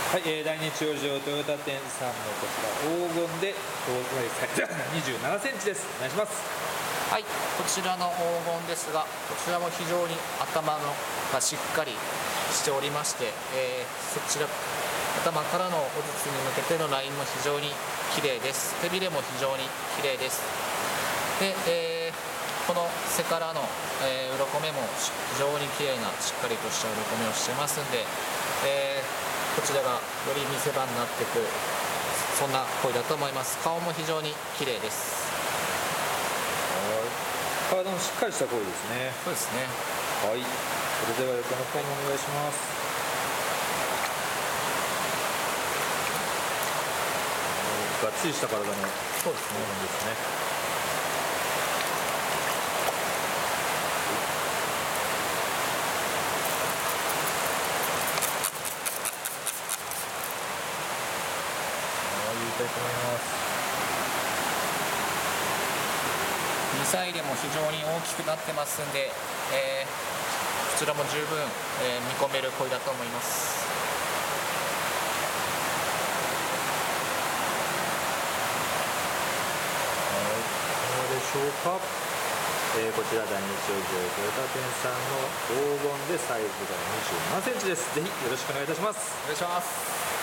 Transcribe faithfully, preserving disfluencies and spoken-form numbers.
はい、えー、大日養生トヨタ店さんのこちら黄金で搭載されたにじゅうななセンチです。お願いします。 はい、こちらの黄金ですが、こちらも非常に頭のがしっかりしておりまして、えー、そちら頭からのお筒に向けてのラインも非常に綺麗です。手びれも非常に綺麗です。で、えー、この背からの、えー、鱗目も非常に綺麗なしっかりとした鱗目をしてますんで、えーこちらがより見せ場になっていく、そんな鯉だと思います。顔も非常に綺麗です。 はい、体もしっかりした鯉ですね。 そうですね。 はい、それでは横の方もお願いします。がっちりした体のそうですね。 ですね。いきたいと思います。 にさいでも非常に大きくなってますんで、えー、こちらも十分、えー、見込める鯉だと思います。 はい、どうでしょうか。えー、こちら大日養生トヨタ店さんの黄金でサイズがにじゅうななセンチです。ぜひよろしくお願いいたします。 お願いします。